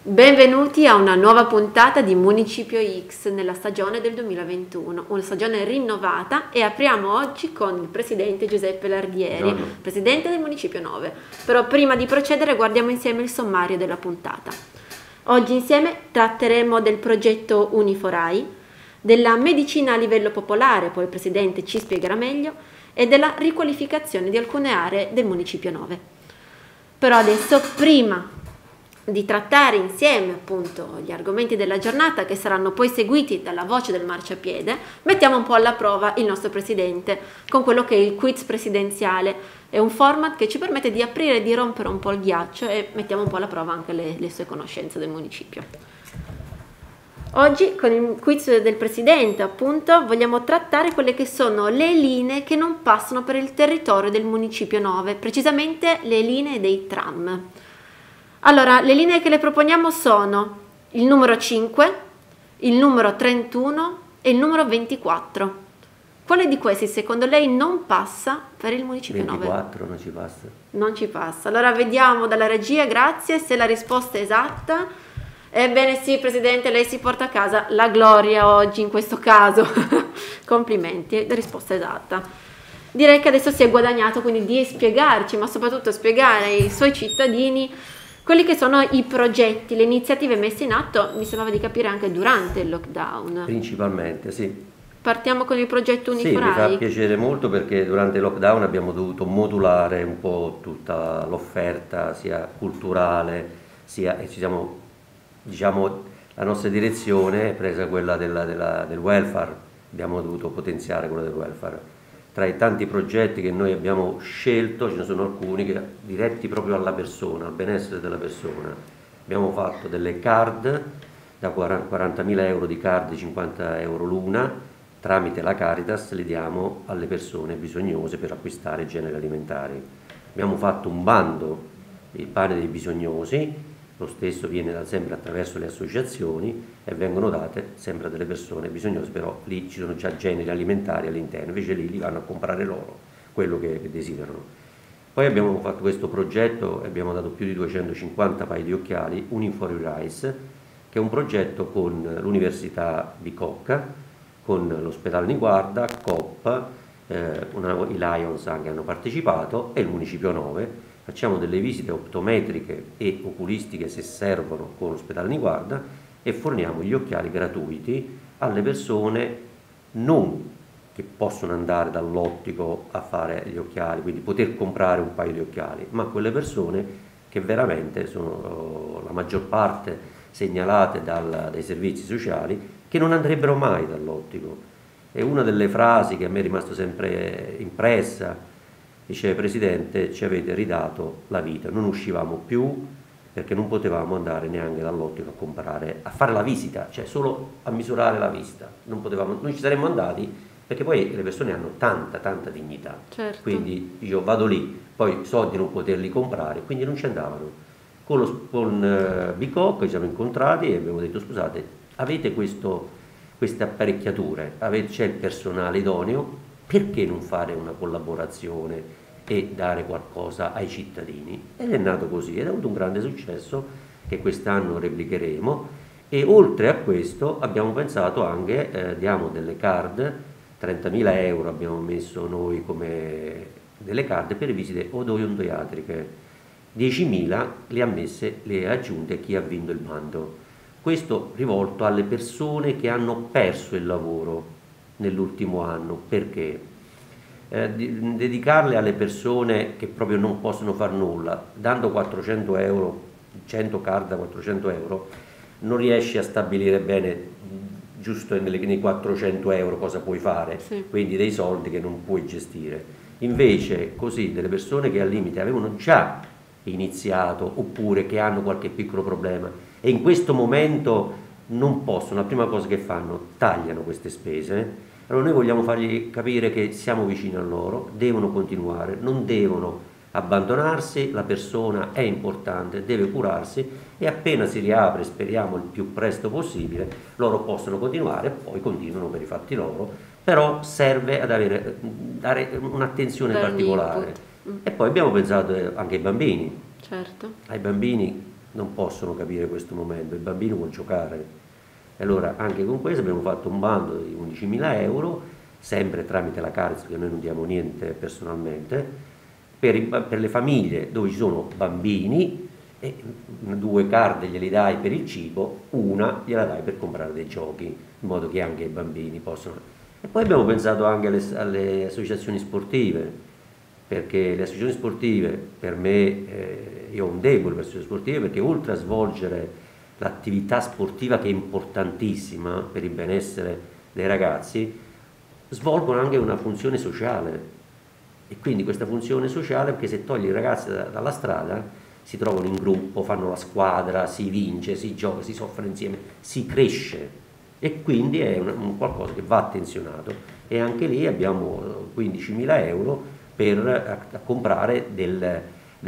Benvenuti a una nuova puntata di Municipio X nella stagione del 2021, una stagione rinnovata, e apriamo oggi con il presidente Giuseppe Lardieri, Buongiorno. presidente del Municipio 9. Però prima di procedere guardiamo insieme il sommario della puntata. Oggi insieme tratteremo del progetto Uniforai, della medicina a livello popolare, poi il presidente ci spiegherà meglio, e della riqualificazione di alcune aree del Municipio 9. Però adesso, prima di trattare insieme appunto gli argomenti della giornata, che saranno poi seguiti dalla voce del marciapiede, mettiamo un po' alla prova il nostro presidente con quello che è il quiz presidenziale. È un format che ci permette di aprire e di rompere un po' il ghiaccio e mettiamo un po' alla prova anche le sue conoscenze del municipio. Oggi con il quiz del presidente appunto vogliamo trattare quelle che sono le linee che non passano per il territorio del Municipio 9, precisamente le linee dei tram. Allora, le linee che le proponiamo sono il numero 5, il numero 31 e il numero 24. Quale di questi secondo lei non passa per il Municipio 9? 24 non ci passa. Non ci passa. Allora vediamo dalla regia, grazie, se la risposta è esatta. Ebbene sì, Presidente, lei si porta a casa la gloria oggi in questo caso. Complimenti, la risposta è esatta. Direi che adesso si è guadagnato quindi di spiegarci, ma soprattutto spiegare ai suoi cittadini quelli che sono i progetti, le iniziative messe in atto, mi sembrava di capire anche durante il lockdown. Principalmente, sì. Partiamo con il progetto Uniforai. Sì, mi fa piacere molto perché durante il lockdown abbiamo dovuto modulare un po' tutta l'offerta, sia culturale, sia, e ci siamo, diciamo, la nostra direzione è presa quella del welfare, abbiamo dovuto potenziare quella del welfare. Tra i tanti progetti che noi abbiamo scelto ce ne sono alcuni che diretti proprio alla persona, al benessere della persona. Abbiamo fatto delle card da 40.000 euro di card di 50 euro l'una, tramite la Caritas le diamo alle persone bisognose per acquistare generi alimentari. Abbiamo fatto un bando, il pane dei bisognosi, lo stesso viene sempre attraverso le associazioni e vengono date sempre a delle persone bisognose, però lì ci sono già generi alimentari all'interno, invece lì li vanno a comprare loro quello che desiderano. Poi abbiamo fatto questo progetto e abbiamo dato più di 250 paia di occhiali, Uniforai, che è un progetto con l'Università Bicocca, con l'Ospedale Niguarda, Coop, i Lions anche hanno partecipato e il Municipio 9. Facciamo delle visite optometriche e oculistiche se servono con l'Ospedale Niguarda e forniamo gli occhiali gratuiti alle persone non che possono andare dall'ottico a fare gli occhiali, quindi poter comprare un paio di occhiali, ma quelle persone che veramente sono la maggior parte segnalate dai servizi sociali che non andrebbero mai dall'ottico. E una delle frasi che a me è rimasta sempre impressa, dice: Presidente, ci avete ridato la vita, non uscivamo più perché non potevamo andare neanche dall'ottico a comprare, a fare la visita, cioè solo a misurare la vista, non ci saremmo andati perché poi le persone hanno tanta dignità, Certo. quindi io vado lì, poi so di non poterli comprare, quindi non ci andavano. Con Bicocca ci siamo incontrati e abbiamo detto: scusate, avete queste apparecchiature, c'è il personale idoneo, perché non fare una collaborazione e dare qualcosa ai cittadini? Ed è nato così, ed ha avuto un grande successo che quest'anno replicheremo. E oltre a questo abbiamo pensato anche, diamo delle card, 30.000 euro abbiamo messo noi come delle card per visite odontoiatriche, 10.000 le ha aggiunte chi ha vinto il bando. Questo rivolto alle persone che hanno perso il lavoro nell'ultimo anno. Perché? Dedicarle alle persone che proprio non possono far nulla, dando 400 euro, 100 card da 400 euro, non riesci a stabilire bene giusto nei 400 euro cosa puoi fare, Sì. Quindi dei soldi che non puoi gestire. Invece così delle persone che al limite avevano già iniziato oppure che hanno qualche piccolo problema e in questo momento non possono, la prima cosa che fanno, tagliano queste spese. Allora noi vogliamo fargli capire che siamo vicini a loro, devono continuare, non devono abbandonarsi, la persona è importante, deve curarsi e appena si riapre, speriamo il più presto possibile, loro possono continuare e poi continuano per i fatti loro, però serve ad dare un'attenzione Dare un particolare. input. E poi abbiamo pensato anche ai bambini. Certo. Ai bambini non possono capire questo momento, il bambino vuole giocare. E allora anche con questo abbiamo fatto un bando di 11.000 euro, sempre tramite la Caritas, perché noi non diamo niente personalmente, per le famiglie dove ci sono bambini, e 2 card glieli dai per il cibo, una gliela dai per comprare dei giochi, in modo che anche i bambini possano. E poi abbiamo pensato anche alle associazioni sportive, perché le associazioni sportive, per me, io ho un debole per le associazioni sportive, perché oltre a svolgere l'attività sportiva che è importantissima per il benessere dei ragazzi, svolgono anche una funzione sociale. E quindi questa funzione sociale, perché se togli i ragazzi dalla strada, si trovano in gruppo, fanno la squadra, si vince, si gioca, si soffre insieme, si cresce, e quindi è un qualcosa che va attenzionato. E anche lì abbiamo 15.000 euro per a comprare del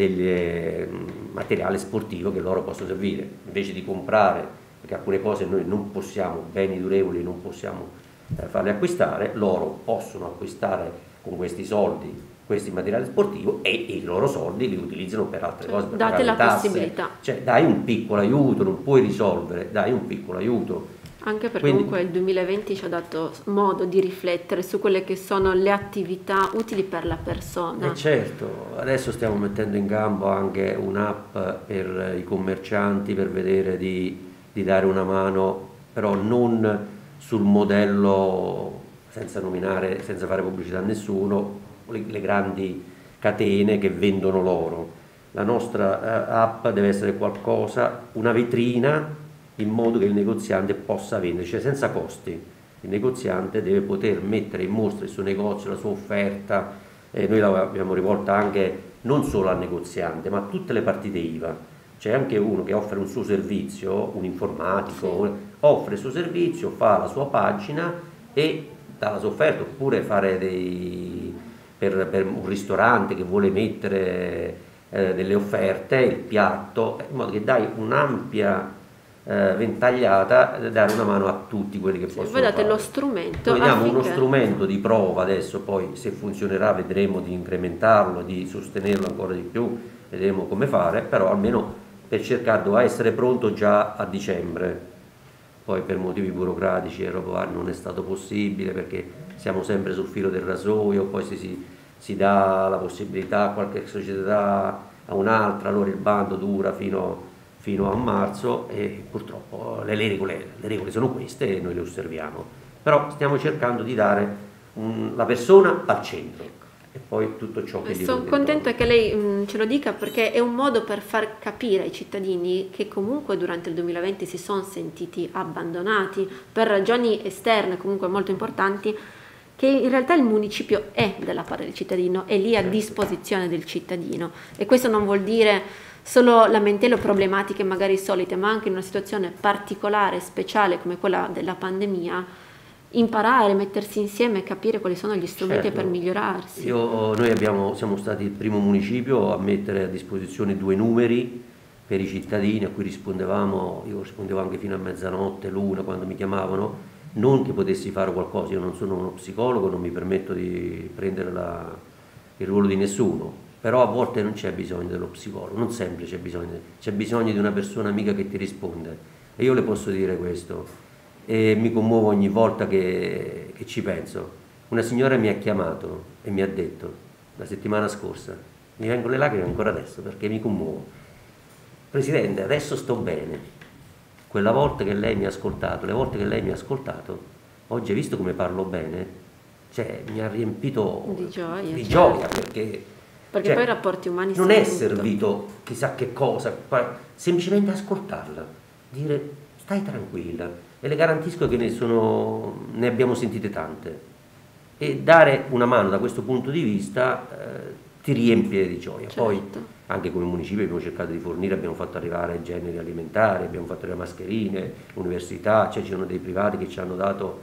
materiale sportivo che loro possono servire, invece di comprare, perché alcune cose noi non possiamo, beni durevoli non possiamo farle acquistare, loro possono acquistare con questi soldi questi materiali sportivi, e i loro soldi li utilizzano per altre cose, per date pagare la le tasse. possibilità. Cioè dai un piccolo aiuto, non puoi risolvere, dai un piccolo aiuto. Anche perché Quindi, comunque il 2020 ci ha dato modo di riflettere su quelle che sono le attività utili per la persona. certo, adesso stiamo mettendo in campo anche un'app per i commercianti, per vedere di dare una mano, però non sul modello, senza nominare, senza fare pubblicità a nessuno, le grandi catene che vendono loro. La nostra app deve essere qualcosa, una vetrina, in modo che il negoziante possa vendere, cioè senza costi. Il negoziante deve poter mettere in mostra il suo negozio, la sua offerta. Noi l'abbiamo rivolta anche non solo al negoziante, ma a tutte le partite IVA. C'è anche uno che offre un suo servizio, un informatico, Sì. offre il suo servizio, fa la sua pagina e dà la sua offerta, oppure fare per un ristorante che vuole mettere delle offerte, il piatto, in modo che dai un'ampia ventagliata, dare una mano a tutti quelli che possono Voi date fare. lo strumento. Noi diamo uno affinché- strumento di prova adesso, poi se funzionerà vedremo di incrementarlo, di sostenerlo ancora di più, vedremo come fare, però almeno per cercare, doveva essere pronto già a dicembre. Poi per motivi burocratici e roba varia non è stato possibile, perché siamo sempre sul filo del rasoio, poi si dà la possibilità a qualche società a un'altra, allora il bando dura fino a marzo, e purtroppo le regole sono queste e noi le osserviamo. Però stiamo cercando di dare la persona al centro, e poi tutto ciò che gli Sono viene contenta intorno. che lei ce lo dica, perché è un modo per far capire ai cittadini che comunque durante il 2020 si sono sentiti abbandonati per ragioni esterne comunque molto importanti, che in realtà il municipio è dalla parte del cittadino, è lì a disposizione del cittadino, e questo non vuol dire solo lamentele o problematiche magari solite, ma anche in una situazione particolare, speciale come quella della pandemia, imparare, mettersi insieme e capire quali sono gli strumenti Certo. per migliorarsi. Noi siamo stati il primo municipio a mettere a disposizione 2 numeri per i cittadini a cui rispondevamo. Io rispondevo anche fino a mezzanotte, l'una, quando mi chiamavano, non che potessi fare qualcosa, io non sono uno psicologo, non mi permetto di prendere il ruolo di nessuno, però a volte non c'è bisogno dello psicologo, non sempre c'è bisogno di una persona amica che ti risponde, e io le posso dire questo. E mi commuovo ogni volta che ci penso. Una signora mi ha chiamato e mi ha detto la settimana scorsa, mi vengono le lacrime ancora adesso perché mi commuovo: Presidente, adesso sto bene. Quella volta che lei mi ha ascoltato, le volte che lei mi ha ascoltato, oggi hai visto come parlo bene? Cioè mi ha riempito Di gioia, certo. gioia, perché Perché poi i rapporti umani non sono è tutto. servito chissà che cosa, semplicemente ascoltarla, dire stai tranquilla, e le garantisco che ne abbiamo sentite tante, e dare una mano da questo punto di vista ti riempie di gioia. Certo. Poi anche come municipio abbiamo cercato di fornire, abbiamo fatto arrivare generi alimentari, abbiamo fatto arrivare mascherine, università, cioè ci sono dei privati che ci hanno dato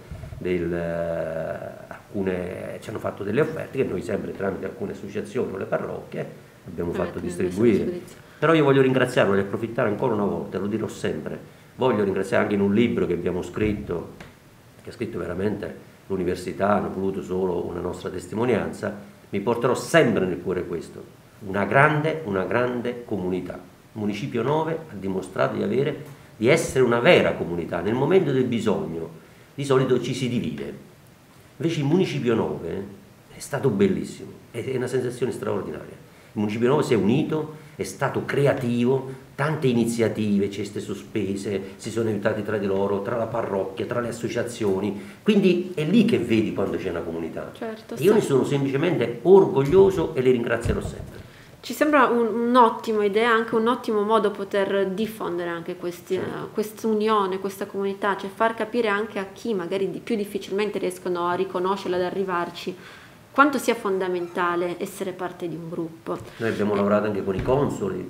ci hanno fatto delle offerte che noi sempre tramite alcune associazioni o le parrocchie abbiamo fatto distribuire. Però io voglio ringraziarlo e approfittare ancora una volta, lo dirò sempre, voglio ringraziare anche in un libro che abbiamo scritto, che ha scritto veramente l'università, hanno voluto solo una nostra testimonianza, mi porterò sempre nel cuore questo: una grande comunità. Il Municipio 9 ha dimostrato di essere una vera comunità. Nel momento del bisogno, di solito ci si divide. Invece il Municipio 9 è stato bellissimo, è una sensazione straordinaria. Il Municipio 9 si è unito, è stato creativo, tante iniziative, ceste sospese, si sono aiutati tra di loro, tra la parrocchia, tra le associazioni, quindi è lì che vedi quando c'è una comunità. Certo, io ne sono semplicemente orgoglioso e le ringrazierò sempre. Ci sembra un'ottima idea, anche un ottimo modo poter diffondere anche questa unione, questa comunità, cioè far capire anche a chi magari più difficilmente riescono a riconoscerla, ad arrivarci, quanto sia fondamentale essere parte di un gruppo. Noi abbiamo lavorato anche con i consoli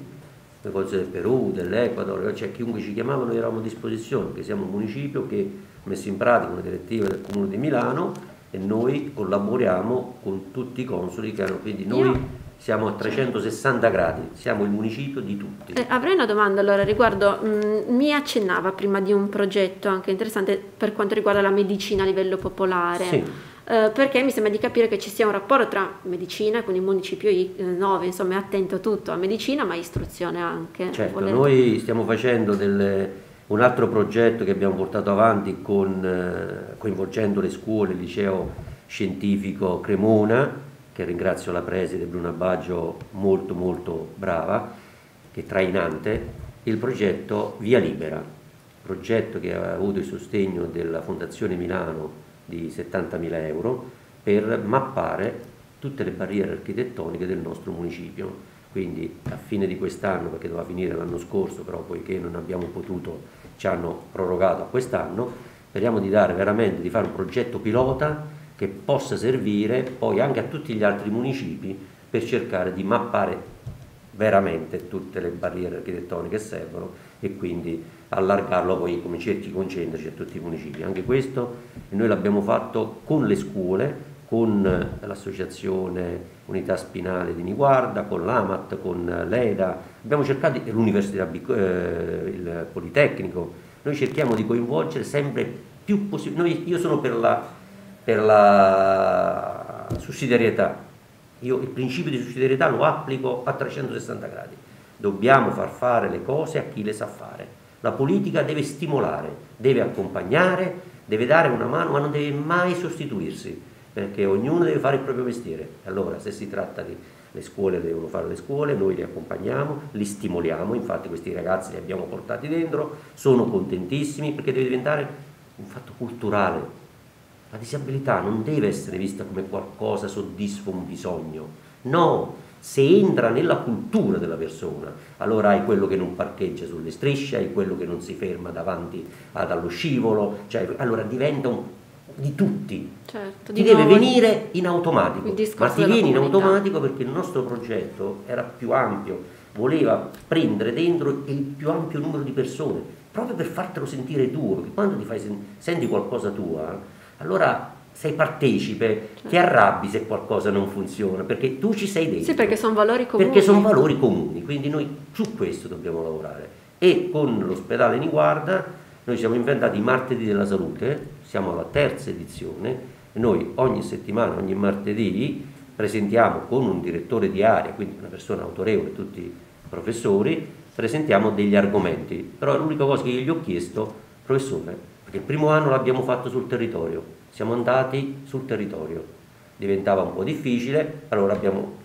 del Perù, dell'Ecuador, cioè chiunque ci chiamava noi eravamo a disposizione, perché siamo un municipio che ha messo in pratica una direttiva del Comune di Milano e noi collaboriamo con tutti i consoli che hanno, quindi noi siamo a 360 gradi, siamo il municipio di tutti. Avrei una domanda allora riguardo, mi accennava prima di un progetto anche interessante per quanto riguarda la medicina a livello popolare. Sì. Perché mi sembra di capire che ci sia un rapporto tra medicina, quindi il municipio 9 insomma è attento a tutto, a medicina ma istruzione anche. Certo, noi stiamo facendo un altro progetto che abbiamo portato avanti coinvolgendo le scuole, il liceo scientifico Cremona, che ringrazio la preside Bruna Baggio, molto molto brava, che è trainante, il progetto Via Libera, progetto che ha avuto il sostegno della Fondazione Milano di 70.000 euro per mappare tutte le barriere architettoniche del nostro municipio. Quindi a fine di quest'anno, perché doveva finire l'anno scorso, però poiché non abbiamo potuto, ci hanno prorogato a quest'anno, speriamo di fare un progetto pilota che possa servire poi anche a tutti gli altri municipi per cercare di mappare veramente tutte le barriere architettoniche che servono e quindi allargarlo poi come cerchi concentrici a tutti i municipi. Anche questo noi l'abbiamo fatto con le scuole, con l'associazione Unità Spinale di Niguarda, con l'AMAT, con l'EDA, abbiamo cercato l'Università, il Politecnico, noi cerchiamo di coinvolgere sempre più possibile. Io sono per la sussidiarietà. Io il principio di sussidiarietà lo applico a 360 gradi. Dobbiamo far fare le cose a chi le sa fare. La politica deve stimolare, deve accompagnare, deve dare una mano, ma non deve mai sostituirsi, perché ognuno deve fare il proprio mestiere. Allora, se si tratta di le scuole devono fare le scuole, noi li accompagniamo, li stimoliamo, infatti questi ragazzi li abbiamo portati dentro, sono contentissimi perché deve diventare un fatto culturale. La disabilità non deve essere vista come qualcosa soddisfa un bisogno, no, se entra nella cultura della persona, allora hai quello che non parcheggia sulle strisce, hai quello che non si ferma davanti allo scivolo, cioè, allora diventa di tutti, certo, ti deve venire in automatico, ma ti viene in comunità. automatico perché il nostro progetto era più ampio, voleva prendere dentro il più ampio numero di persone, proprio per fartelo sentire tuo, perché quando senti qualcosa tua, allora sei partecipe, ti arrabbi se qualcosa non funziona, perché tu ci sei dentro. Sì, perché sono valori comuni. Perché sono valori comuni, quindi noi su questo dobbiamo lavorare. E con l'ospedale Niguarda noi siamo inventati i martedì della salute, siamo alla terza edizione, e noi ogni settimana, ogni martedì, presentiamo con un direttore di area, quindi una persona autorevole, tutti i professori, presentiamo degli argomenti. Però l'unica cosa che io gli ho chiesto, professore, perché il primo anno l'abbiamo fatto sul territorio, siamo andati sul territorio, diventava un po' difficile, allora l'abbiamo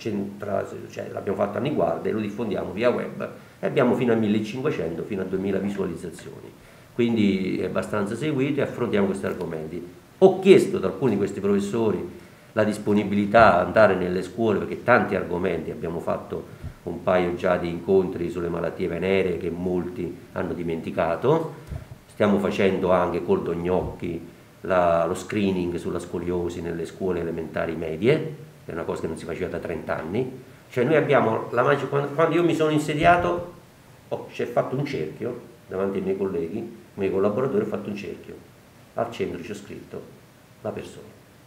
fatto a Niguarda e lo diffondiamo via web e abbiamo fino a 1500, fino a 2000 visualizzazioni, quindi è abbastanza seguito e affrontiamo questi argomenti. Ho chiesto ad alcuni di questi professori la disponibilità ad andare nelle scuole perché tanti argomenti, abbiamo fatto un paio già di incontri sulle malattie veneree che molti hanno dimenticato, stiamo facendo anche col Dognocchi lo screening sulla scoliosi nelle scuole elementari medie, che è una cosa che non si faceva da 30 anni, cioè noi abbiamo quando io mi sono insediato ci ho fatto un cerchio davanti ai miei colleghi, ai miei collaboratori, ho fatto un cerchio, al centro ci ho scritto la persona,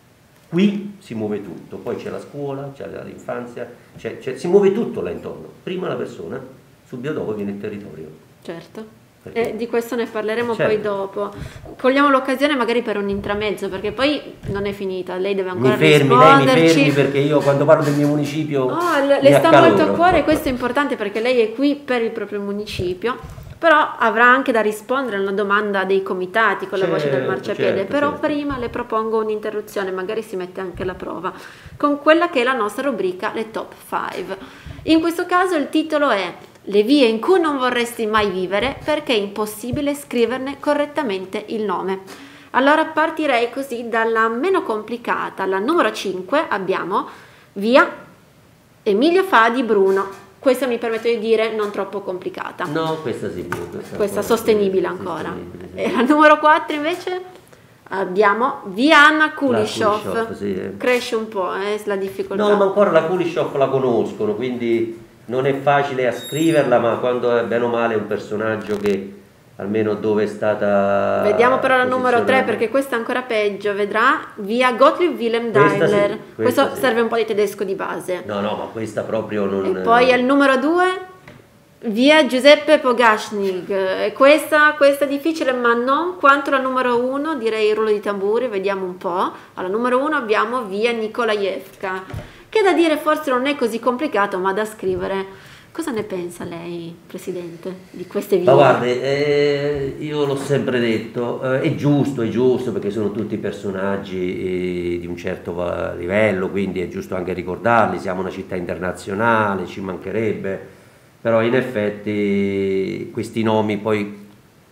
qui si muove tutto, poi c'è la scuola, c'è l'infanzia, si muove tutto là intorno, prima la persona, subito dopo viene il territorio. Certo. Di questo ne parleremo certo. poi dopo. Cogliamo l'occasione magari per un intermezzo, perché poi non è finita, lei deve ancora lei risponderci. mi fermi perché io quando parlo del mio municipio le sta molto a cuore, questo è importante perché lei è qui per il proprio municipio, però avrà anche da rispondere a una domanda dei comitati con la voce del marciapiede. Certo, Però certo. prima le propongo un'interruzione, magari si mette anche alla prova, con quella che è la nostra rubrica Le Top 5. In questo caso il titolo è Le vie in cui non vorresti mai vivere perché è impossibile scriverne correttamente il nome. Allora partirei così dalla meno complicata. Alla numero 5 abbiamo via Emilio Fadi Bruno. Questa mi permetto di dire non troppo complicata. No, questa sì. Questa sostenibile ancora. Sostenibile, sì. E la numero 4 invece abbiamo via Anna Kulishov. Kulishov, sì. Cresce un po' la difficoltà. No, ma ancora la Kulishov la conoscono, quindi non è facile a scriverla, ma quando è bene o male un personaggio che almeno dove è stata. Vediamo però la numero 3 posizionata. perché questa è ancora peggio, vedrà via Gottlieb Wilhelm Questa sì, Daimler. questa Questo sì. serve un po' di tedesco di base. No, ma questa proprio non. E poi al numero 2 via Giuseppe Pogashnik. E questa è difficile, ma non quanto la numero 1, direi il rullo di tamburi, vediamo un po'. Alla numero 1 abbiamo via Nikolaevka, che da dire forse non è così complicato, ma da scrivere. Cosa ne pensa lei, Presidente, di queste vie? Ma guardi, io l'ho sempre detto, è giusto perché sono tutti personaggi di un certo livello, quindi è giusto anche ricordarli, siamo una città internazionale, ci mancherebbe, però in effetti questi nomi poi,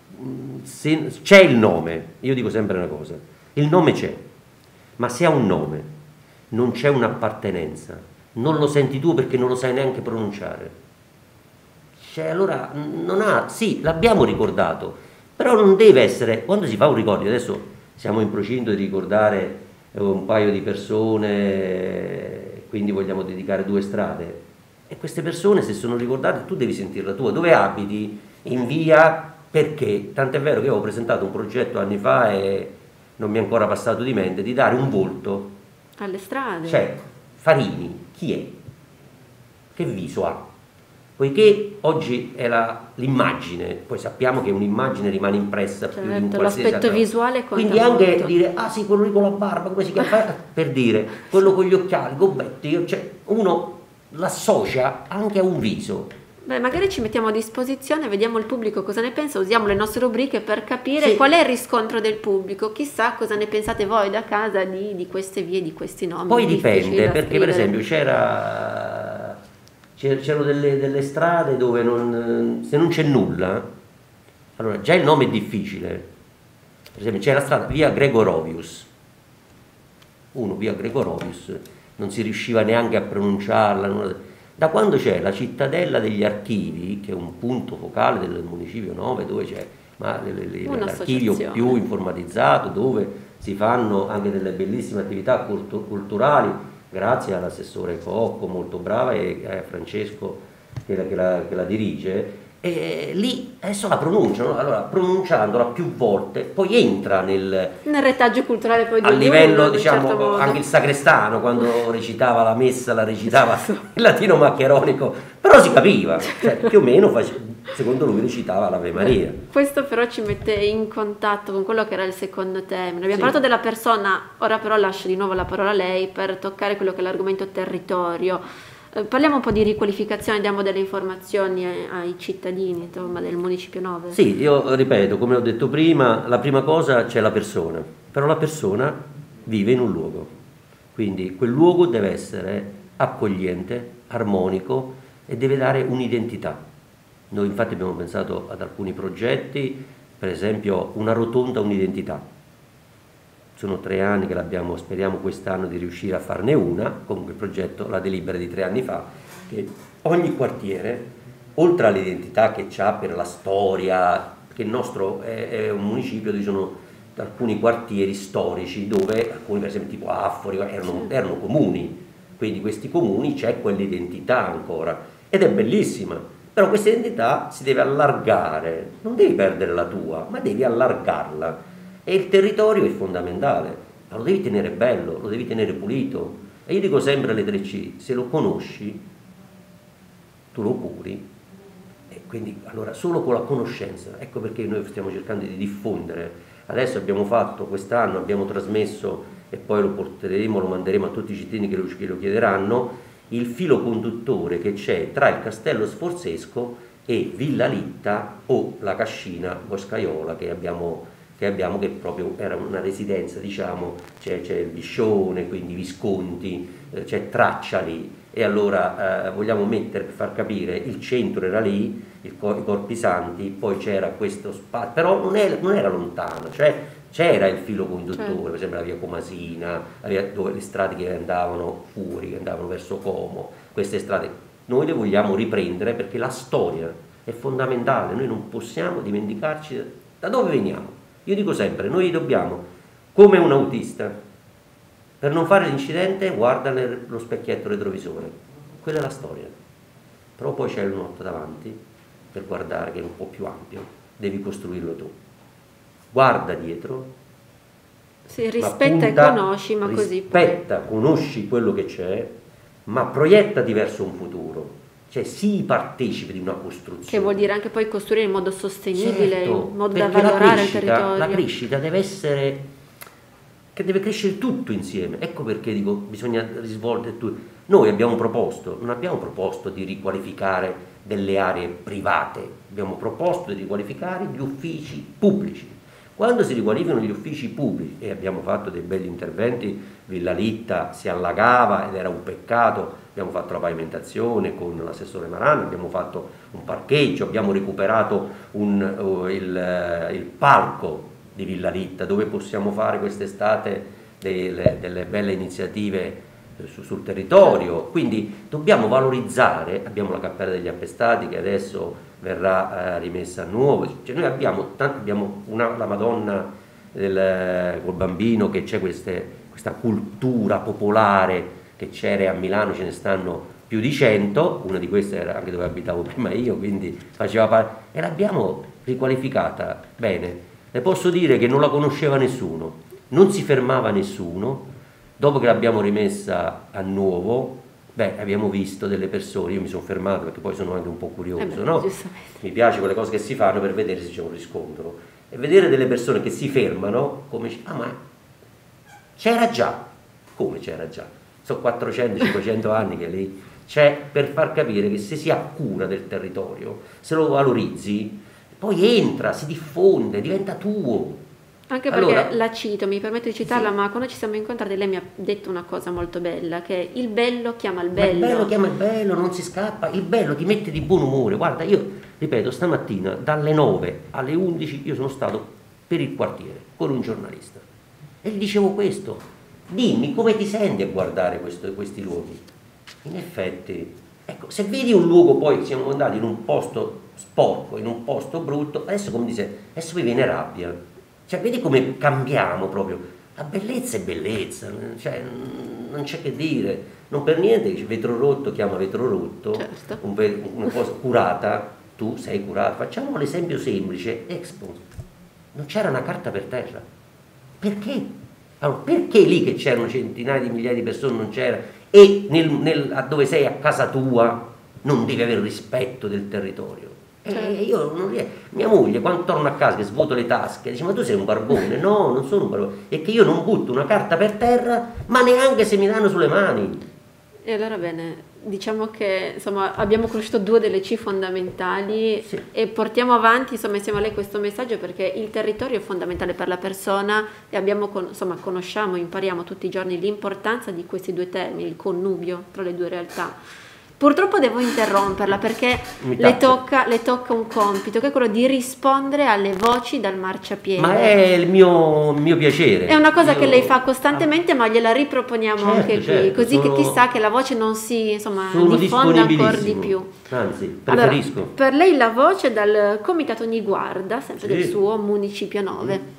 c'è il nome, io dico sempre una cosa, il nome c'è, ma se ha un nome, non c'è un'appartenenza, non lo senti tu perché non lo sai neanche pronunciare. Cioè, allora non ha, sì, l'abbiamo ricordato, però non deve essere, quando si fa un ricordo, adesso siamo in procinto di ricordare un paio di persone, quindi vogliamo dedicare 2 strade, e queste persone se sono ricordate tu devi sentirla tua, dove abiti? In via, perché? Tant'è vero che io ho presentato un progetto anni fa e non mi è ancora passato di mente di dare un volto, Alle strade. cioè Farini, chi è? Che viso ha? Poiché oggi è l'immagine, poi sappiamo che un'immagine rimane impressa più di un Certo, qualsiasi l'aspetto altro. visuale conta Quindi anche molto. dire, ah sì, quello lì con la barba, come si chiama? Per dire, quello con gli occhiali, Gobetti, cioè uno l'associa anche a un viso. Beh, magari ci mettiamo a disposizione, vediamo il pubblico cosa ne pensa, usiamo le nostre rubriche per capire Sì. qual è il riscontro del pubblico. Chissà cosa ne pensate voi da casa di queste vie, di questi nomi. Poi difficili dipende, da perché per scrivere. esempio c'erano delle strade dove se non c'è nulla, allora già il nome è difficile. Per esempio c'è la strada via Gregorovius, via Gregorovius, non si riusciva neanche a pronunciarla. Da quando c'è la cittadella degli archivi, che è un punto focale del municipio 9, dove c'è l'archivio più informatizzato, dove si fanno anche delle bellissime attività culturali, grazie all'assessore Cocco, molto brava, e a Francesco che la dirige, e lì adesso la pronunciano, allora pronunciandola più volte poi entra nel retaggio culturale poi di a livello, ognuno, diciamo, certo modo. anche il sacrestano quando recitava la messa la recitava in latino maccheronico, però si capiva, cioè, più o meno secondo lui recitava l'Ave Maria. Questo però ci mette in contatto con quello che era il secondo tema. Abbiamo Sì. parlato della persona, ora però lascio di nuovo la parola a lei per toccare quello che è l'argomento territorio. Parliamo un po' di riqualificazione, diamo delle informazioni ai cittadini, insomma, del Municipio 9. Sì, io ripeto, come ho detto prima, la prima cosa c'è la persona, però la persona vive in un luogo, quindi quel luogo deve essere accogliente, armonico e deve dare un'identità. Noi infatti abbiamo pensato ad alcuni progetti, per esempio una rotonda un'identità. Sono 3 anni che l'abbiamo, speriamo quest'anno di riuscire a farne una, comunque il progetto, la delibera di 3 anni fa, che ogni quartiere, oltre all'identità che ha per la storia, che il nostro è un municipio dove sono alcuni quartieri storici dove alcuni per esempio tipo Affori erano comuni, quindi questi comuni c'è quell'identità ancora ed è bellissima, però questa identità si deve allargare, non devi perdere la tua, ma devi allargarla. E il territorio è fondamentale, ma lo devi tenere bello, lo devi tenere pulito. E io dico sempre alle 3C, se lo conosci, tu lo curi, E quindi allora solo con la conoscenza, ecco perché noi stiamo cercando di diffondere. Adesso abbiamo fatto, quest'anno abbiamo trasmesso, e poi lo porteremo, lo manderemo a tutti i cittadini che lo chiederanno, il filo conduttore che c'è tra il Castello Sforzesco e Villa Litta o la Cascina Boscaiola che abbiamo, che proprio era una residenza, diciamo, c'è il Biscione, quindi Visconti, c'è Tracciali, e allora vogliamo mettere, per far capire, il centro era lì, i Corpi Santi, poi c'era questo spazio, però non era lontano, cioè c'era il filo conduttore, per esempio la via Comasina, dove le strade che andavano fuori, che andavano verso Como, queste strade noi le vogliamo riprendere perché la storia è fondamentale, noi non possiamo dimenticarci da dove veniamo. Io dico sempre, noi dobbiamo, come un autista, per non fare l'incidente guarda lo specchietto retrovisore, quella è la storia, però poi c'è il notto davanti per guardare che è un po' più ampio, devi costruirlo tu. Guarda dietro, sì, rispetta e conosci, ma così rispetta, conosci quello che c'è, ma proiettati verso un futuro, cioè sii partecipe di una costruzione. Che vuol dire anche poi costruire in modo sostenibile, certo, in modo da valorare il territorio. La crescita deve essere, che deve crescere tutto insieme, ecco perché dico bisogna risvolgere tutto. Noi abbiamo proposto, non abbiamo proposto di riqualificare delle aree private, abbiamo proposto di riqualificare gli uffici pubblici. Quando si riqualificano gli uffici pubblici, e abbiamo fatto dei belli interventi, Villa Litta si allagava ed era un peccato, abbiamo fatto la pavimentazione con l'assessore Marano, abbiamo fatto un parcheggio, abbiamo recuperato il parco di Villa Litta dove possiamo fare quest'estate delle belle iniziative sul territorio, quindi dobbiamo valorizzare. Abbiamo la Cappella degli Appestati che adesso verrà rimessa a nuovo, cioè noi abbiamo la Madonna col bambino, che c'è questa cultura popolare che c'era a Milano, ce ne stanno più di 100, una di queste era anche dove abitavo prima io, quindi faceva parte, e l'abbiamo riqualificata bene. Le posso dire che non la conosceva nessuno, non si fermava nessuno. Dopo che l'abbiamo rimessa a nuovo, abbiamo visto delle persone, io mi sono fermato perché poi sono anche un po' curioso, no? Mi piace quelle cose che si fanno per vedere se c'è un riscontro, e vedere delle persone che si fermano come, ma c'era già, come c'era già? Sono 400-500 anni che lì c'è, per far capire che se si ha cura del territorio, se lo valorizzi, poi entra, si diffonde, diventa tuo. Anche perché la cito, mi permetto di citarla, sì. Ma quando ci siamo incontrati lei mi ha detto una cosa molto bella, che il bello chiama il bello. Ma il bello chiama il bello, non si scappa, il bello ti mette di buon umore. Guarda, io ripeto, stamattina dalle 9 alle 11 io sono stato per il quartiere con un giornalista e gli dicevo questo, dimmi come ti senti a guardare questi luoghi. In effetti, ecco, se vedi un luogo, poi siamo andati in un posto sporco, in un posto brutto, adesso come dice, adesso mi viene rabbia. Cioè, vedi come cambiamo proprio, la bellezza è bellezza, cioè, non c'è che dire, non per niente vetro rotto chiama vetro rotto, certo. Una cosa curata, tu sei curato. Facciamo l'esempio semplice, Expo, non c'era una carta per terra, perché? Allora, perché lì che c'erano centinaia di migliaia di persone non c'era, e dove sei a casa tua non devi avere rispetto del territorio? Io non riesco. Mia moglie quando torno a casa che svuoto le tasche dice: ma tu sei un barbone? No, non sono un barbone, è che io non butto una carta per terra, ma neanche se mi danno sulle mani. E allora bene, diciamo che insomma abbiamo conosciuto due delle C fondamentali, sì. E portiamo avanti insomma insieme a lei questo messaggio, perché il territorio è fondamentale per la persona e conosciamo, impariamo tutti i giorni l'importanza di questi due temi, il connubio tra le due realtà. Purtroppo devo interromperla perché le tocca un compito, che è quello di rispondere alle voci dal marciapiede. Ma è il mio piacere. È una cosa che lei fa costantemente, ma gliela riproponiamo anche qui, così che chissà che la voce non si diffonda ancora di più. Anzi, preferisco. Allora, per lei la voce dal Comitato Niguarda, sempre del suo Municipio 9.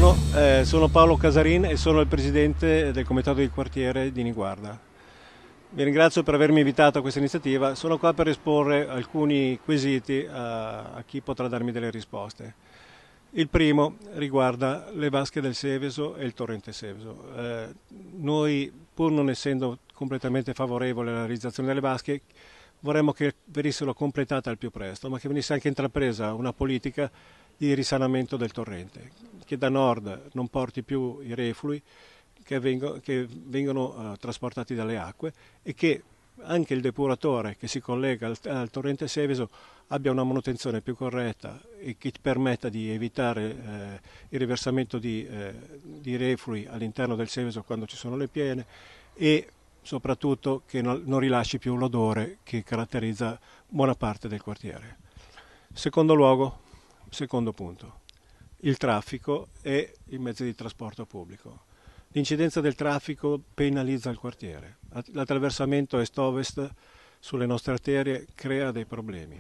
Buongiorno, sono Paolo Casarin e sono il presidente del comitato di quartiere di Niguarda. Vi ringrazio per avermi invitato a questa iniziativa. Sono qua per esporre alcuni quesiti a chi potrà darmi delle risposte. Il primo riguarda le vasche del Seveso e il torrente Seveso. Noi, pur non essendo completamente favorevoli alla realizzazione delle vasche, vorremmo che venissero completate al più presto, ma che venisse anche intrapresa una politica di risanamento del torrente, che da nord non porti più i reflui che vengono trasportati dalle acque, e che anche il depuratore che si collega al torrente Seveso abbia una manutenzione più corretta e che permetta di evitare il riversamento di reflui all'interno del Seveso quando ci sono le piene, e soprattutto che non rilasci più l'odore che caratterizza buona parte del quartiere. Secondo punto, il traffico e i mezzi di trasporto pubblico. L'incidenza del traffico penalizza il quartiere. L'attraversamento est-ovest sulle nostre arterie crea dei problemi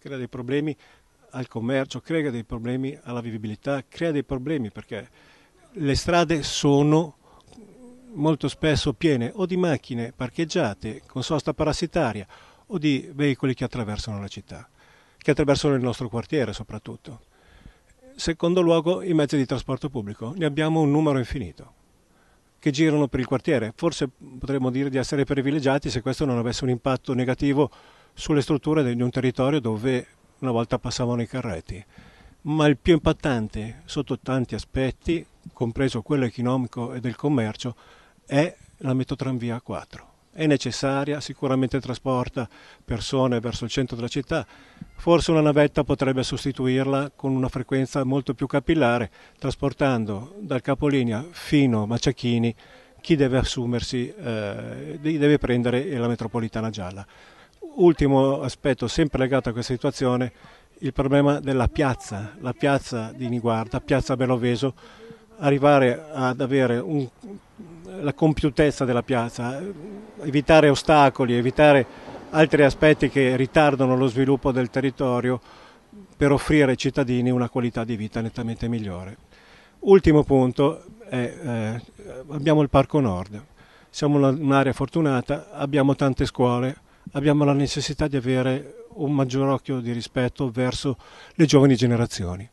al commercio, crea dei problemi alla vivibilità, crea dei problemi perché le strade sono molto spesso piene o di macchine parcheggiate con sosta parassitaria o di veicoli che attraversano la città, che attraversano il nostro quartiere soprattutto. Secondo luogo, i mezzi di trasporto pubblico. Ne abbiamo un numero infinito che girano per il quartiere. Forse potremmo dire di essere privilegiati se questo non avesse un impatto negativo sulle strutture di un territorio dove una volta passavano i carretti. Ma il più impattante sotto tanti aspetti, compreso quello economico e del commercio, è la metrotranvia A4. È necessaria, sicuramente trasporta persone verso il centro della città, forse una navetta potrebbe sostituirla con una frequenza molto più capillare, trasportando dal capolinea fino a Maciachini chi deve assumersi, deve prendere la metropolitana gialla. Ultimo aspetto sempre legato a questa situazione, il problema della piazza, la piazza di Niguarda, piazza Belloveso, arrivare ad avere la compiutezza della piazza, evitare ostacoli, evitare altri aspetti che ritardano lo sviluppo del territorio per offrire ai cittadini una qualità di vita nettamente migliore. Ultimo punto, abbiamo il Parco Nord, siamo un'area fortunata, abbiamo tante scuole, abbiamo la necessità di avere un maggior occhio di rispetto verso le giovani generazioni.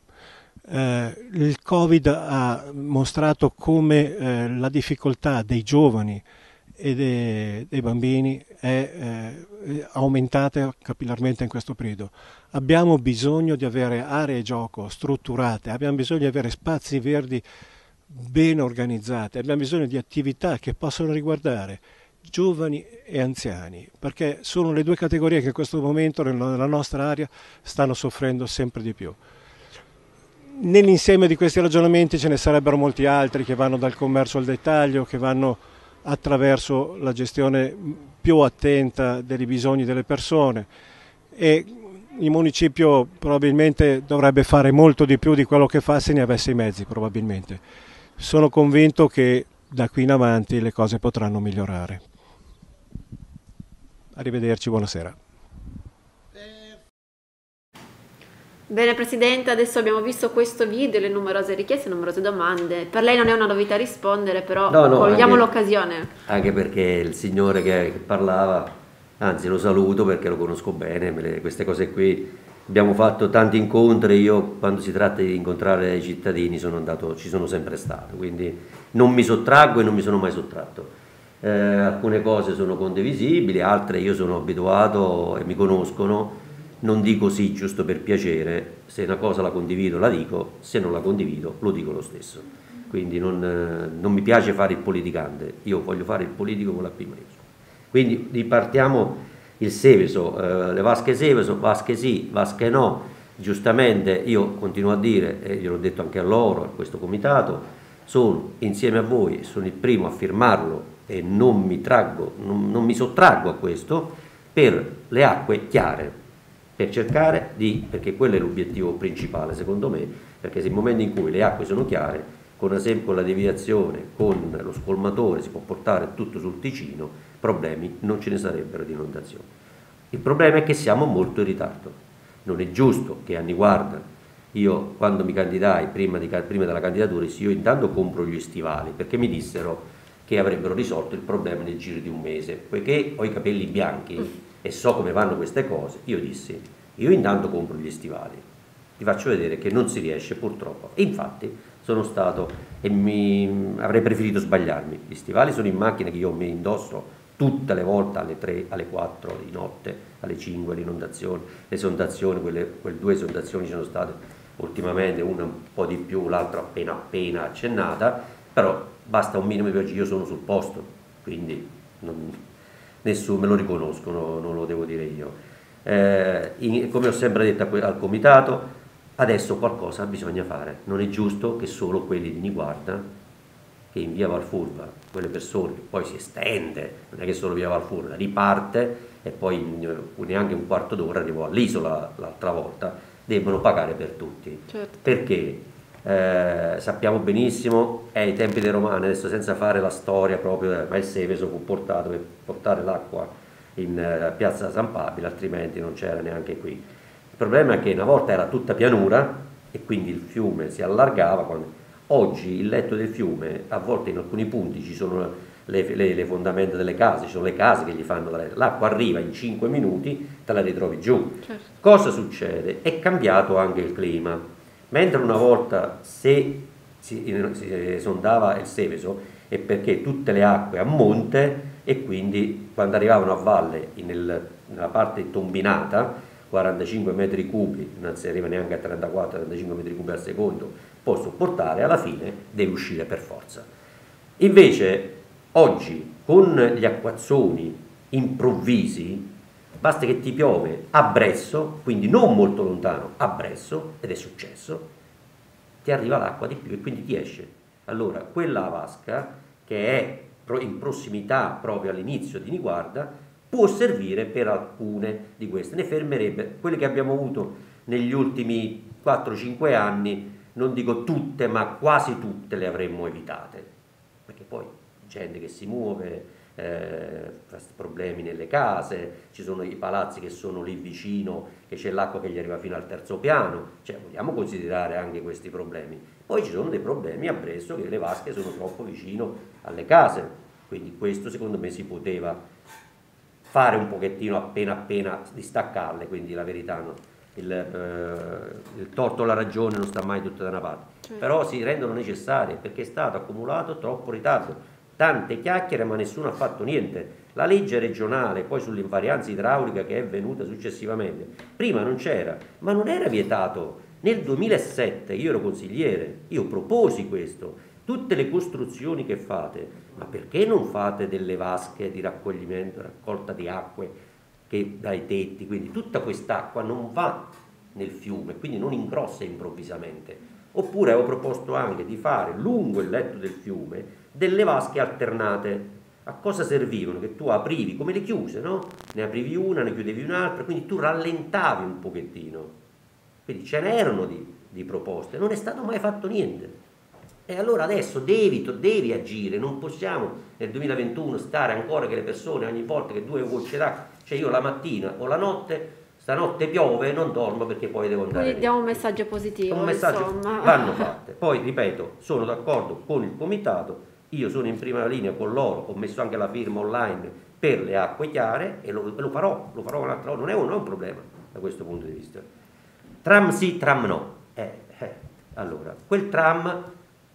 Il Covid ha mostrato come la difficoltà dei giovani e dei bambini è aumentata capillarmente in questo periodo. Abbiamo bisogno di avere aree gioco strutturate, abbiamo bisogno di avere spazi verdi ben organizzati, abbiamo bisogno di attività che possano riguardare giovani e anziani, perché sono le due categorie che in questo momento nella nostra area stanno soffrendo sempre di più. Nell'insieme di questi ragionamenti ce ne sarebbero molti altri che vanno dal commercio al dettaglio, che vanno attraverso la gestione più attenta dei bisogni delle persone, e il municipio probabilmente dovrebbe fare molto di più di quello che fa se ne avesse i mezzi probabilmente. Sono convinto che da qui in avanti le cose potranno migliorare. Arrivederci, buonasera. Bene Presidente, adesso abbiamo visto questo video, le numerose richieste, numerose domande. Per lei non è una novità rispondere, però cogliamo l'occasione. Anche perché il signore che parlava, anzi lo saluto perché lo conosco bene, queste cose qui. Abbiamo fatto tanti incontri, io quando si tratta di incontrare i cittadini ci sono sempre stato, quindi non mi sottraggo e non mi sono mai sottratto. Alcune cose sono condivisibili, altre io sono abituato e mi conoscono. Non dico sì giusto per piacere, se una cosa la condivido la dico, se non la condivido lo dico lo stesso. Quindi non mi piace fare il politicante, io voglio fare il politico con la prima riga. Quindi ripartiamo il Seveso, le vasche Seveso, vasche sì, vasche no. Giustamente io continuo a dire, e gliel'ho detto anche a loro, a questo comitato, sono insieme a voi, sono il primo a firmarlo e non mi sottraggo a questo, per le acque chiare. Per cercare perché quello è l'obiettivo principale secondo me, perché se nel momento in cui le acque sono chiare, con la deviazione, con lo scolmatore si può portare tutto sul Ticino, problemi non ce ne sarebbero di inondazione. Il problema è che siamo molto in ritardo, non è giusto che a Niguarda, io quando mi candidai, prima della candidatura, io intanto compro gli stivali, perché mi dissero che avrebbero risolto il problema nel giro di un mese. Poiché ho i capelli bianchi e so come vanno queste cose, io dissi, io intanto compro gli stivali, ti faccio vedere che non si riesce purtroppo. E infatti sono stato, e avrei preferito sbagliarmi, gli stivali sono in macchina che io mi indosso tutte le volte alle 3, alle 4 di notte, alle 5, l'inondazione, le esondazioni, quelle 2 esondazioni ci sono state ultimamente, una un po' di più, l'altra appena accennata, però basta un minimo di pioggia, io sono sul posto, quindi nessuno me lo riconosco, non lo devo dire io. Come ho sempre detto al comitato, adesso qualcosa bisogna fare, non è giusto che solo quelli di Niguarda, che in via Valfurva, quelle persone, che poi si estende, non è che solo via Valfurva, riparte e poi neanche un quarto d'ora arrivò all'isola l'altra volta, debbono pagare per tutti. Certo. Perché sappiamo benissimo, ai tempi dei Romani, adesso senza fare la storia proprio, ma il Seveso fu portato per portare l'acqua in piazza San Babile, altrimenti non c'era neanche qui. Il problema è che una volta era tutta pianura e quindi il fiume si allargava. Oggi il letto del fiume, a volte in alcuni punti ci sono le fondamenta delle case, ci sono le case che gli fanno da letto, l'acqua arriva in 5 minuti, te la ritrovi giù. Certo. Cosa succede? È cambiato anche il clima. Mentre una volta se si esondava il Seveso è perché tutte le acque a monte e quindi quando arrivavano a valle nella parte tombinata, 45 metri cubi, non si arriva neanche a 34-35 metri cubi al secondo, può sopportare, alla fine deve uscire per forza. Invece oggi con gli acquazzoni improvvisi basta che ti piove a Bresso, quindi non molto lontano, a Bresso, ed è successo, ti arriva l'acqua di più e quindi ti esce. Allora quella vasca che è in prossimità proprio all'inizio di Niguarda può servire per alcune di queste, ne fermerebbe quelle che abbiamo avuto negli ultimi 4-5 anni. Non dico tutte, ma quasi tutte le avremmo evitate, perché poi gente che si muove, fa problemi nelle case, ci sono i palazzi che sono lì vicino, che c'è l'acqua che gli arriva fino al terzo piano, cioè vogliamo considerare anche questi problemi. Poi ci sono dei problemi a Bresso che le vasche sono troppo vicino alle case, quindi questo secondo me si poteva fare un pochettino appena distaccarle, quindi la verità no. Il torto o la ragione non sta mai tutta da una parte, Certo. però si rendono necessarie perché è stato accumulato troppo ritardo, tante chiacchiere ma nessuno ha fatto niente. La legge regionale poi sull'invarianza idraulica che è venuta successivamente, prima non c'era, ma non era vietato. Nel 2007 io ero consigliere, io proposi questo, tutte le costruzioni che fate, ma perché non fate delle vasche di raccoglimento, raccolta di acque che dai tetti, quindi tutta quest'acqua non va nel fiume, quindi non ingrossa improvvisamente. Oppure avevo proposto anche di fare lungo il letto del fiume delle vasche alternate. A cosa servivano? Che tu aprivi come le chiuse, no? Ne aprivi una, ne chiudevi un'altra, quindi tu rallentavi un pochettino. Quindi ce n'erano di proposte, non è stato mai fatto niente. E allora adesso devi agire, non possiamo nel 2021 stare ancora che le persone ogni volta che 2 gocce d'acqua, cioè io la mattina o la notte, stanotte piove, non dormo perché poi devo andare. Quindi diamo un messaggio positivo, Un messaggio, insomma. vanno fatte. Poi ripeto, sono d'accordo con il comitato, io sono in prima linea con loro, ho messo anche la firma online per le acque chiare e lo farò un'altra volta, non è un problema da questo punto di vista. Tram sì, tram no. Allora, quel tram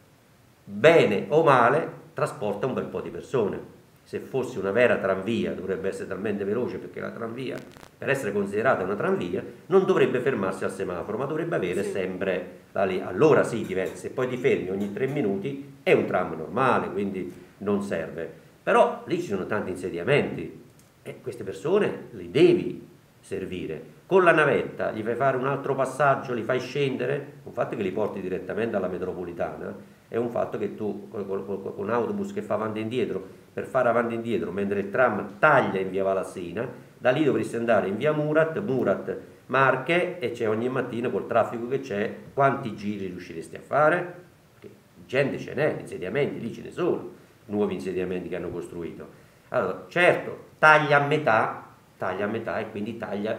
bene o male trasporta un bel po' di persone. Se fosse una vera tranvia dovrebbe essere talmente veloce, perché la tranvia, per essere considerata una tranvia, non dovrebbe fermarsi al semaforo, ma dovrebbe avere sempre allora sì, se poi ti fermi ogni 3 minuti è un tram normale, quindi non serve. Però lì ci sono tanti insediamenti e queste persone li devi servire. Con la navetta gli fai fare un altro passaggio, li fai scendere, un fatto che li porti direttamente alla metropolitana, è un fatto che tu con un autobus che fa avanti e indietro, per fare avanti e indietro, mentre il tram taglia in via Valassina, da lì dovresti andare in via Murat, Marche, e c'è ogni mattina col traffico che c'è, quanti giri riusciresti a fare? Perché gente ce n'è, insediamenti lì ce ne sono, nuovi insediamenti che hanno costruito. Allora, certo, taglia a metà e quindi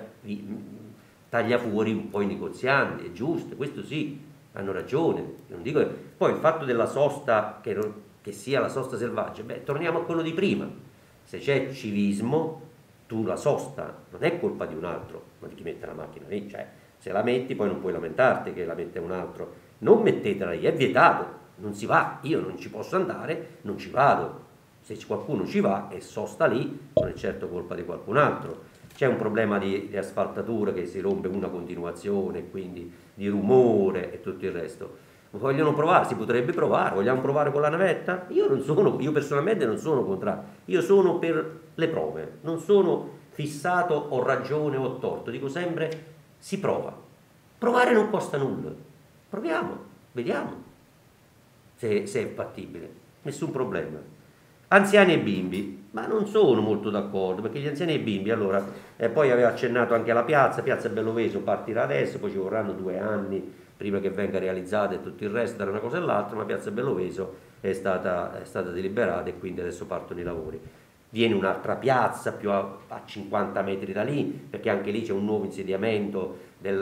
taglia fuori un po' i negozianti, è giusto, questo sì, hanno ragione. Non dico. Poi il fatto della sosta, che che sia la sosta selvaggia, beh, torniamo a quello di prima. Se c'è civismo, tu la sosta non è colpa di un altro, ma di chi mette la macchina lì, cioè se la metti poi non puoi lamentarti che la mette un altro, non mettetela lì, è vietato, non si va, io non ci posso andare, non ci vado, se qualcuno ci va e sosta lì non è certo colpa di qualcun altro. C'è un problema di asfaltatura che si rompe una continuazione, quindi di rumore e tutto il resto. Vogliono provare, si potrebbe provare, vogliamo provare con la navetta? Io personalmente non sono contrario, io sono per le prove, non sono fissato, ho ragione o ho torto, dico sempre si prova, provare non costa nulla, proviamo, vediamo se è fattibile, nessun problema. Anziani e bimbi, ma non sono molto d'accordo, perché gli anziani e i bimbi, allora, poi aveva accennato anche alla piazza Belloveso partirà adesso, poi ci vorranno 2 anni prima che venga realizzata e tutto il resto tra una cosa e l'altra, ma piazza Belloveso è stata deliberata e quindi adesso partono i lavori. Viene un'altra piazza più a 50 metri da lì, perché anche lì c'è un nuovo insediamento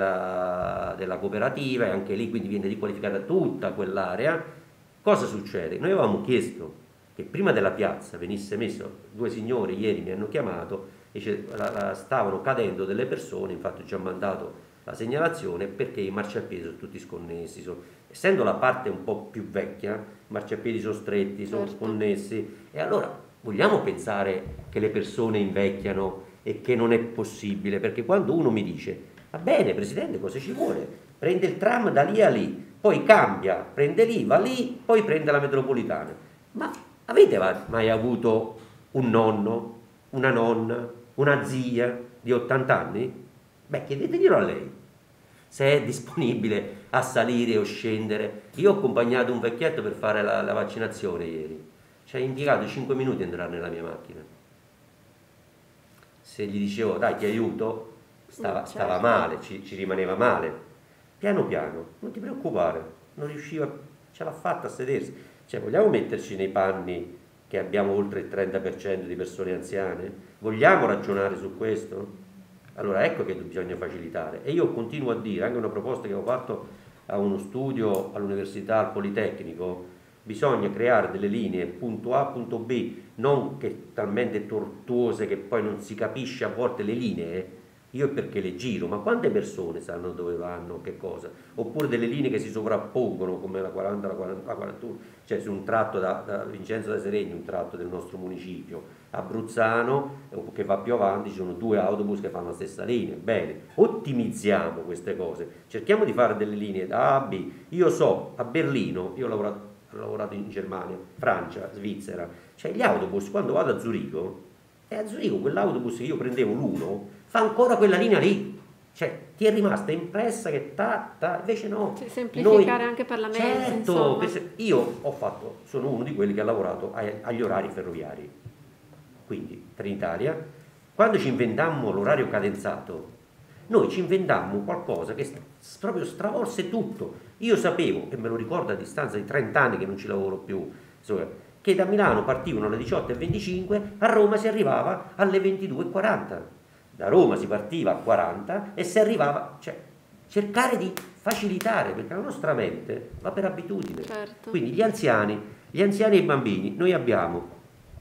della cooperativa e anche lì quindi viene riqualificata tutta quell'area. Cosa succede? Noi avevamo chiesto che prima della piazza venisse messo, 2 signori ieri mi hanno chiamato e stavano cadendo delle persone, infatti ho già mandato la segnalazione perché i marciapiedi sono tutti sconnessi, essendo la parte un po' più vecchia, i marciapiedi sono stretti, sono sconnessi, e allora vogliamo pensare che le persone invecchiano e che non è possibile, perché quando uno mi dice va bene Presidente, cosa ci vuole? Prende il tram da lì a lì, poi cambia, prende lì, va lì, poi prende la metropolitana, ma avete mai avuto un nonno, una nonna, una zia di 80 anni? Beh, chiedeteglielo a lei se è disponibile a salire o scendere. Io ho accompagnato un vecchietto per fare la vaccinazione ieri, ci ha impiegato 5 minuti a entrare nella mia macchina. Se gli dicevo dai ti aiuto, stava male, ci rimaneva male. Piano piano, non ti preoccupare, non riusciva, ce l'ha fatta a sedersi. Cioè, vogliamo metterci nei panni che abbiamo oltre il 30% di persone anziane? Vogliamo ragionare su questo? Allora ecco che bisogna facilitare. E io continuo a dire, anche una proposta che ho fatto a uno studio all'università, al Politecnico, bisogna creare delle linee punto A, punto B, non che talmente tortuose che poi non si capisce a volte le linee. Io perché le giro, ma quante persone sanno dove vanno, che cosa? Oppure delle linee che si sovrappongono come la 40, la 41, cioè su un tratto da Vincenzo da Seregni, un tratto del nostro municipio, a Bruzzano, che va più avanti, ci sono 2 autobus che fanno la stessa linea. Bene, ottimizziamo queste cose, cerchiamo di fare delle linee da A a B. Io so, a Berlino, io ho lavorato in Germania, Francia, Svizzera, cioè gli autobus, quando vado a Zurigo, e a Zurigo quell'autobus che io prendevo l'1 fa ancora quella linea lì, cioè ti è rimasta impressa che invece no. Cioè, semplificare anche per la certo, io sono uno di quelli che ha lavorato agli orari ferroviari, quindi Trenitalia, quando ci inventammo l'orario cadenzato, noi ci inventammo qualcosa che proprio stravolse tutto. Io sapevo, e me lo ricordo a distanza di 30 anni che non ci lavoro più, che da Milano partivano alle 18:25, a Roma si arrivava alle 22:40. Da Roma si partiva a 40 e si arrivava, cioè cercare di facilitare, perché la nostra mente va per abitudine. Certo. Quindi gli anziani e i bambini, noi abbiamo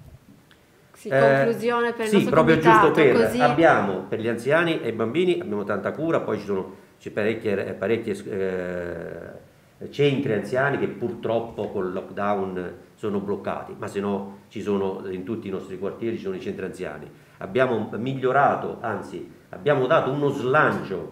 conclusione per il nostro proprio comitato, giusto così. abbiamo per gli anziani e i bambini abbiamo tanta cura, poi c'è parecchie centri anziani che purtroppo col lockdown sono bloccati, ma se no ci sono in tutti i nostri quartieri, ci sono i centri anziani. Abbiamo migliorato, anzi abbiamo dato uno slancio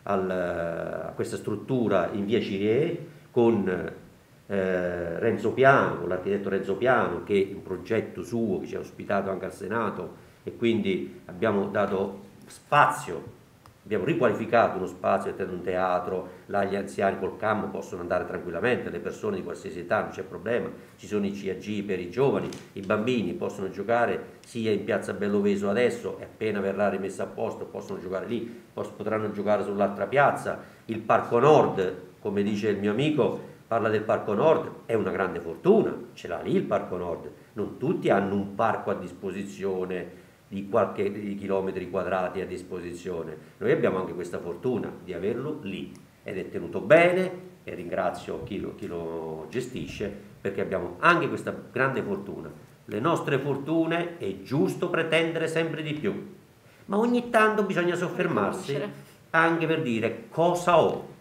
a questa struttura in via Cirie con Renzo Piano, con l'architetto Renzo Piano, che è un progetto suo che ci ha ospitato anche al Senato, e quindi abbiamo dato spazio, abbiamo riqualificato uno spazio all'interno di un teatro, là gli anziani col cammo possono andare tranquillamente, le persone di qualsiasi età non c'è problema, ci sono i CAG per i giovani, i bambini possono giocare sia in piazza Belloveso adesso e appena verrà rimessa a posto possono giocare lì, potranno giocare sull'altra piazza. Il Parco Nord, come dice il mio amico, parla del Parco Nord, è una grande fortuna, ce l'ha lì il Parco Nord, non tutti hanno un parco a disposizione di chilometri quadrati a disposizione, noi abbiamo anche questa fortuna di averlo lì ed è tenuto bene, e ringrazio chi lo gestisce, perché abbiamo anche questa grande fortuna. Le nostre fortune è giusto pretendere sempre di più, ma ogni tanto bisogna soffermarsi anche per dire cosa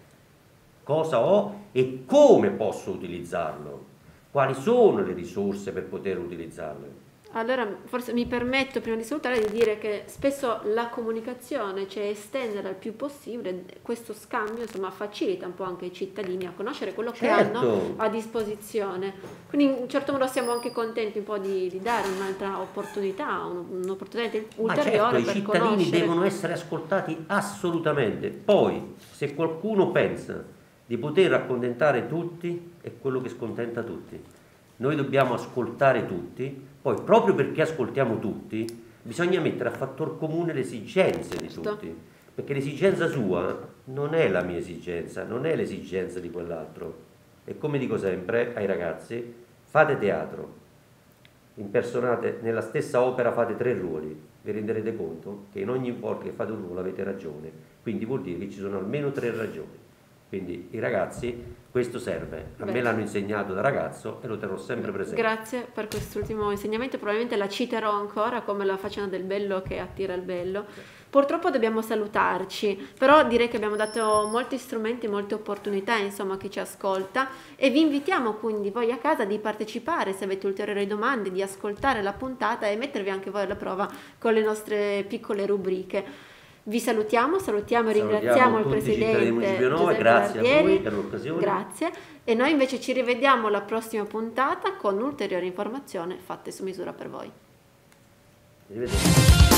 ho e come posso utilizzarlo, quali sono le risorse per poter utilizzarle. Allora, forse mi permetto prima di salutare di dire che spesso la comunicazione, cioè estendere al più possibile questo scambio, insomma, facilita un po' anche i cittadini a conoscere quello che hanno a disposizione. Quindi in un certo modo siamo anche contenti un po' di dare un'altra opportunità, un'opportunità ulteriore per i cittadini conoscere. devono essere ascoltati assolutamente. Poi, se qualcuno pensa di poter accontentare tutti, è quello che scontenta tutti. Noi dobbiamo ascoltare tutti. Poi, proprio perché ascoltiamo tutti, bisogna mettere a fattor comune le esigenze di tutti, perché l'esigenza sua non è la mia esigenza, non è l'esigenza di quell'altro. E come dico sempre ai ragazzi, fate teatro, impersonate nella stessa opera, fate 3 ruoli, vi renderete conto che in ogni volta che fate un ruolo avete ragione, quindi vuol dire che ci sono almeno 3 ragioni. Quindi i ragazzi, questo serve, a me l'hanno insegnato da ragazzo e lo terrò sempre presente. Grazie per quest'ultimo insegnamento, probabilmente la citerò ancora come la faccenda del bello che attira il bello. Purtroppo dobbiamo salutarci, però direi che abbiamo dato molti strumenti, molte opportunità, insomma, a chi ci ascolta, e vi invitiamo quindi voi a casa di partecipare, se avete ulteriori domande, di ascoltare la puntata e mettervi anche voi alla prova con le nostre piccole rubriche. Vi salutiamo e ringraziamo il Presidente Giuseppe grazie Barbieri. a voi per l'occasione. Grazie. E noi invece ci rivediamo alla prossima puntata con ulteriori informazioni fatte su misura per voi. Arrivederci.